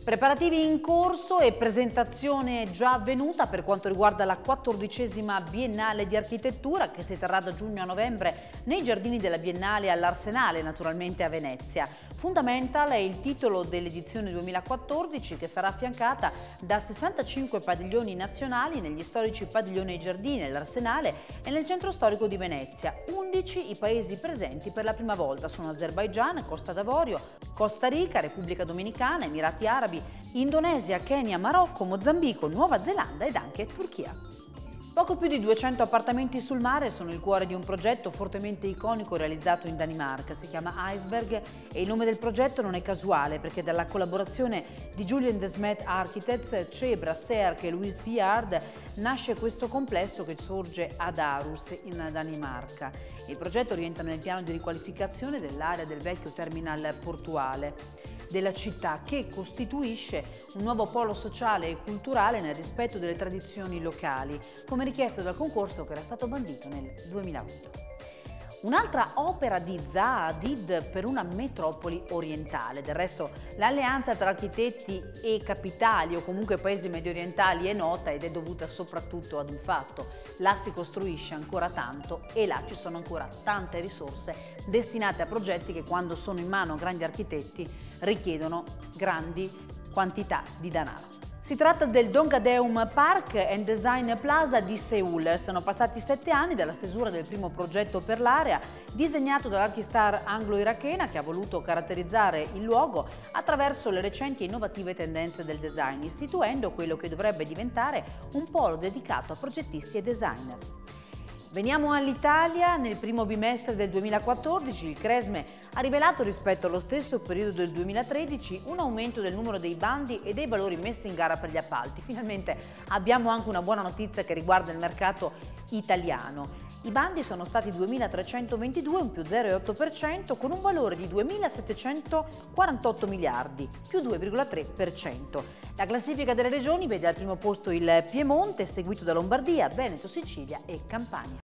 Preparativi in corso e presentazione già avvenuta per quanto riguarda la 14ª Biennale di Architettura che si terrà da giugno a novembre nei giardini della Biennale all'Arsenale, naturalmente a Venezia. Fundamental è il titolo dell'edizione 2014 che sarà affiancata da 65 padiglioni nazionali negli storici padiglioni ai giardini, all'Arsenale e nel centro storico di Venezia. 11 i paesi presenti per la prima volta sono Azerbaigian, Costa d'Avorio, Costa Rica, Repubblica Dominicana, Emirati Arabi, Indonesia, Kenya, Marocco, Mozambico, Nuova Zelanda ed anche Turchia. Poco più di 200 appartamenti sul mare sono il cuore di un progetto fortemente iconico realizzato in Danimarca. Si chiama Iceberg e il nome del progetto non è casuale perché dalla collaborazione di Julien Desmet Architects, Cebra, Search e Louis Piard nasce questo complesso che sorge ad Aarhus in Danimarca. Il progetto rientra nel piano di riqualificazione dell'area del vecchio terminal portuale della città che costituisce un nuovo polo sociale e culturale nel rispetto delle tradizioni locali, come richiesto dal concorso che era stato bandito nel 2008. Un'altra opera di Zaha Hadid per una metropoli orientale. Del resto l'alleanza tra architetti e capitali o comunque paesi mediorientali è nota ed è dovuta soprattutto ad un fatto: là si costruisce ancora tanto e là ci sono ancora tante risorse destinate a progetti che quando sono in mano a grandi architetti richiedono grandi quantità di denaro. Si tratta del Dongdaeum Park and Design Plaza di Seul. Sono passati 7 anni dalla stesura del primo progetto per l'area, disegnato dall'archistar anglo-irachena che ha voluto caratterizzare il luogo attraverso le recenti e innovative tendenze del design, istituendo quello che dovrebbe diventare un polo dedicato a progettisti e designer. Veniamo all'Italia. Nel primo bimestre del 2014 il Cresme ha rivelato rispetto allo stesso periodo del 2013 un aumento del numero dei bandi e dei valori messi in gara per gli appalti. Finalmente abbiamo anche una buona notizia che riguarda il mercato italiano. I bandi sono stati 2.322, un più 0,8%, con un valore di 2.748 miliardi, più 2,3%. La classifica delle regioni vede al primo posto il Piemonte, seguito da Lombardia, Veneto, Sicilia e Campania.